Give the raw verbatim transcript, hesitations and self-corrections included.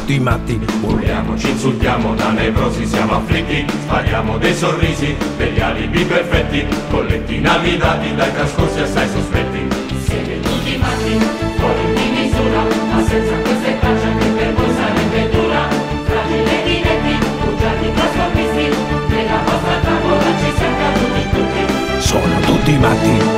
tutti matti. Urliamo, ci insultiamo, da nevrosi siamo afflitti, spariamo dei sorrisi, degli alibi perfetti, colletti invalidati dai trascorsi assai sospetti. Siete tutti matti, fuori di misura, ma senza queste facce che per voi sarebbe dura. Fragili diretti, bugiardi trasformisti, nella vostra tavola ci siamo caduti tutti. Sono tutti matti.